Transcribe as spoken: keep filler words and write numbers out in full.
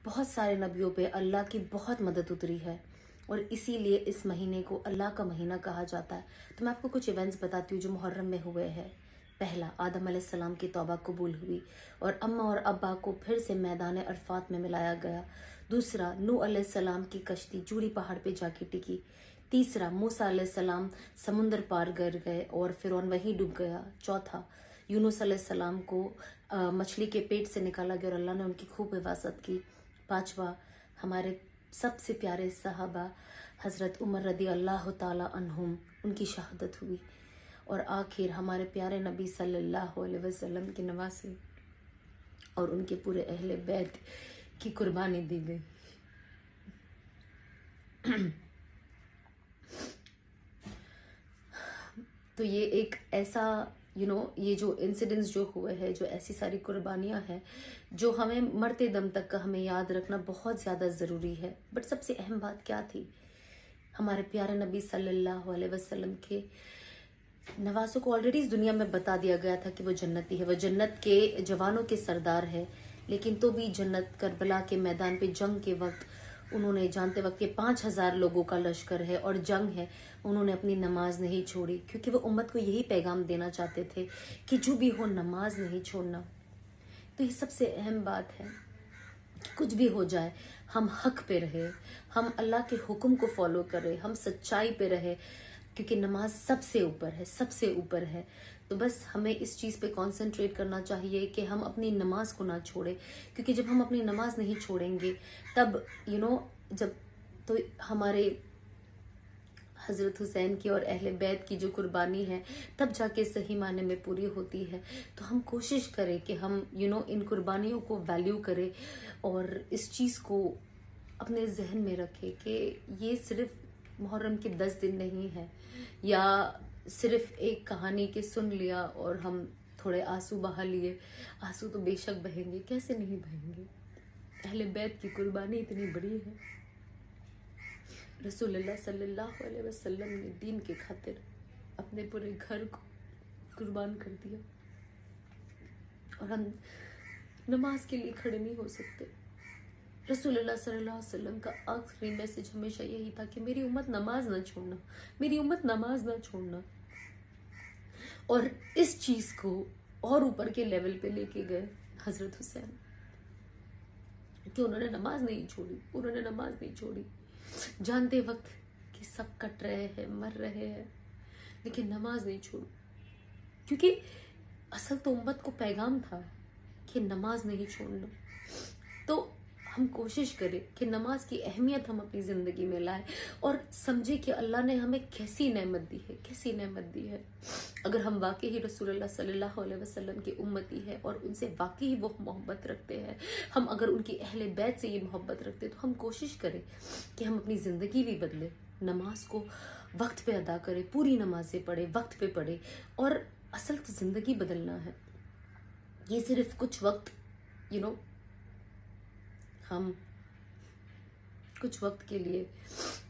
بہت سارے نبیوں پہ اللہ کی بہت مدد اتری ہے، اور اسی لیے اس مہینے کو اللہ کا مہینہ کہا جاتا ہے۔ تو میں آپ کو کچھ ایونٹس بتاتی ہوں جو محرم میں ہوئے ہیں۔ پہلا، آدم علیہ السلام کی توبہ قبول ہوئی اور اماں اور ابا کو پھر سے میدان عرفات میں ملایا گیا۔ دوسرا، نوح علیہ السلام کی کشتی جوڑی پہاڑ پہ جا کے ٹکی۔ تیسرا، موسیٰ علیہ السلام سمندر پار کر گئے اور فرعون وہیں ڈوب گیا۔ چوتھا، یونس علیہ السلام کو مچھلی کے پیٹ سے نکالا گیا اور اللہ نے ان کی خوب حفاظت کی۔ پانچواں، ہمارے سب سے پیارے صحابہ حضرت عمر رضی اللہ تعالی عنہم، ان کی شہادت ہوئی۔ اور آخر، ہمارے پیارے نبی صلی اللہ علیہ وسلم کے نواسے اور ان کے پورے اہل بیت کی قربانی دی گئی۔ تو یہ ایک ایسا یو نو یہ جو انسیڈنٹس جو ہوئے ہیں، جو ایسی ساری قربانیاں ہیں جو ہمیں مرتے دم تک کا ہمیں یاد رکھنا بہت زیادہ ضروری ہے۔ بٹ سب سے اہم بات کیا تھی؟ ہمارے پیارے نبی صلی اللہ علیہ وسلم کے نواسوں کو آلریڈی اس دنیا میں بتا دیا گیا تھا کہ وہ جنتی ہے، وہ جنت کے جوانوں کے سردار ہے، لیکن تو بھی جنت کربلا کے میدان پہ جنگ کے وقت انہوں نے جانتے وقت کہ پانچ ہزار لوگوں کا لشکر ہے اور جنگ ہے، انہوں نے اپنی نماز نہیں چھوڑی، کیونکہ وہ امت کو یہی پیغام دینا چاہتے تھے کہ جو بھی ہو نماز نہیں چھوڑنا۔ تو یہ سب سے اہم بات ہے، کچھ بھی ہو جائے ہم حق پہ رہے، ہم اللہ کے حکم کو فالو کرے، ہم سچائی پہ رہے، کیونکہ نماز سب سے اوپر ہے، سب سے اوپر ہے۔ تو بس ہمیں اس چیز پہ کانسنٹریٹ کرنا چاہیے کہ ہم اپنی نماز کو نہ چھوڑیں، کیونکہ جب ہم اپنی نماز نہیں چھوڑیں گے تب یو نو جب تو ہمارے حضرت حسین کی اور اہل بیت کی جو قربانی ہے تب جا کے صحیح معنی میں پوری ہوتی ہے۔ تو ہم کوشش کریں کہ ہم یو نو ان قربانیوں کو ویلیو کریں اور اس چیز کو اپنے ذہن میں رکھیں کہ یہ صرف محرم کے دس دن نہیں ہے، یا صرف ایک کہانی کے سن لیا اور ہم تھوڑے آنسو بہا لیے۔ آنسو تو بے شک بہیں گے، کیسے نہیں بہیں گے؟ اہل بیت کی قربانی اتنی بڑی ہے۔ رسول اللہ صلی اللہ علیہ وسلم نے دین کے خاطر اپنے پورے گھر کو قربان کر دیا، اور ہم نماز کے لیے کھڑے نہیں ہو سکتے۔ رسول اللہ صلی اللہ علیہ وسلم کا آخری میسج ہمیشہ یہی تھا کہ میری امت نماز نہ چھوڑنا، میری امت نماز نہ چھوڑنا۔ اور اس چیز کو اور اوپر کے لیول پہ لے کے گئے حضرت حسین، کہ انہوں نے نماز نہیں چھوڑی، انہوں نے نماز نہیں چھوڑی، جانتے وقت کہ سب کٹ رہے ہیں، مر رہے ہیں، لیکن نماز نہیں چھوڑی، کیونکہ اصل تو امت کو پیغام تھا کہ نماز نہیں چھوڑنا۔ تو ہم کوشش کریں کہ نماز کی اہمیت ہم اپنی زندگی میں لائیں اور سمجھے کہ اللہ نے ہمیں کیسی نعمت دی ہے، کیسی نعمت دی ہے۔ اگر ہم واقعی رسول اللہ صلی اللہ علیہ وسلم کی امتی ہے اور ان سے واقعی وہ محبت رکھتے ہیں، ہم اگر ان کی اہل بیت سے یہ محبت رکھتے ہیں، تو ہم کوشش کریں کہ ہم اپنی زندگی بھی بدلیں، نماز کو وقت پہ ادا کریں، پوری نمازیں پڑھیں، وقت پہ پڑھیں، اور اصل تو زندگی بدلنا ہے۔ یہ صرف کچھ وقت یو نو ہم کچھ وقت کے لیے